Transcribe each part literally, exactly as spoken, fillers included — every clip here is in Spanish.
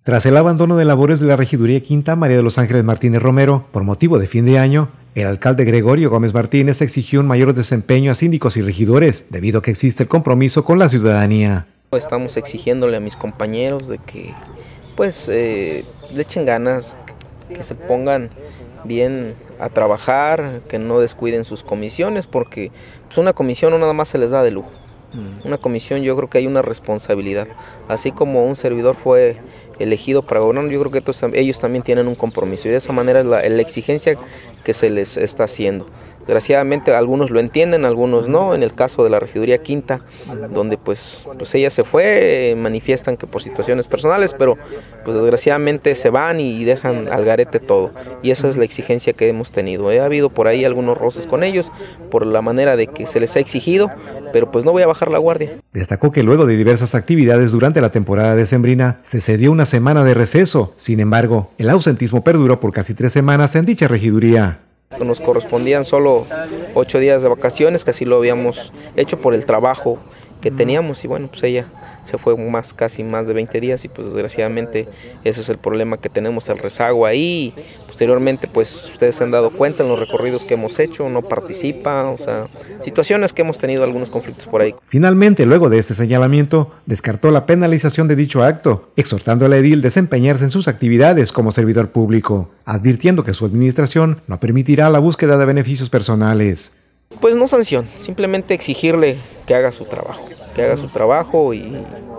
Tras el abandono de labores de la Regiduría Quinta, María de los Ángeles Martínez Romero, por motivo de fin de año, el alcalde Gregorio Gómez Martínez exigió un mayor desempeño a síndicos y regidores, debido a que existe el compromiso con la ciudadanía. Estamos exigiéndole a mis compañeros de que pues eh, le echen ganas, que se pongan bien a trabajar, que no descuiden sus comisiones, porque pues, una comisión no nada más se les da de lujo. Una comisión, yo creo que hay una responsabilidad, así como un servidor fue elegido para gobernar, yo creo que todos, ellos también tienen un compromiso y de esa manera es la, la exigencia que se les está haciendo. Desgraciadamente algunos lo entienden, algunos no. En el caso de la Regiduría Quinta, donde pues, pues ella se fue, manifiestan que por situaciones personales, pero pues desgraciadamente se van y dejan al garete todo. Y esa es la exigencia que hemos tenido. Ha habido por ahí algunos roces con ellos, por la manera de que se les ha exigido, pero pues no voy a bajar la guardia. Destacó que luego de diversas actividades durante la temporada decembrina, se cedió una semana de receso. Sin embargo, el ausentismo perduró por casi tres semanas en dicha regiduría. Nos correspondían solo ocho días de vacaciones, que así lo habíamos hecho por el trabajo que teníamos, y bueno, pues ella se fue más, casi más de veinte días, y pues desgraciadamente ese es el problema que tenemos, el rezago ahí. Posteriormente pues ustedes se han dado cuenta en los recorridos que hemos hecho, no participa, o sea, situaciones que hemos tenido algunos conflictos por ahí. Finalmente, luego de este señalamiento, descartó la penalización de dicho acto, exhortando al edil a desempeñarse en sus actividades como servidor público, advirtiendo que su administración no permitirá la búsqueda de beneficios personales. Pues no sanción, simplemente exigirle que haga su trabajo, que haga su trabajo y,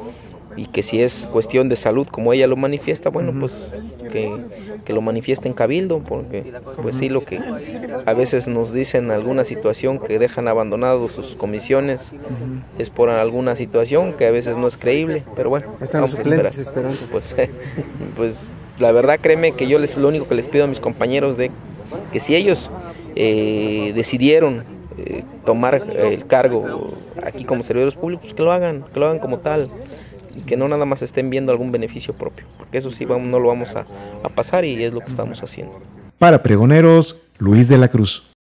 y que si es cuestión de salud como ella lo manifiesta, bueno, pues que, que lo manifieste en cabildo, porque pues sí, lo que a veces nos dicen alguna situación que dejan abandonados sus comisiones es por alguna situación que a veces no es creíble, pero bueno, vamos a esperar. Pues, pues la verdad, créeme que yo les, lo único que les pido a mis compañeros de que si ellos eh, decidieron Eh, tomar el cargo aquí como servidores públicos, que lo hagan, que lo hagan como tal, y que no nada más estén viendo algún beneficio propio, porque eso sí vamos, no lo vamos a, a pasar y es lo que estamos haciendo. Para Pregoneros, Luis de la Cruz.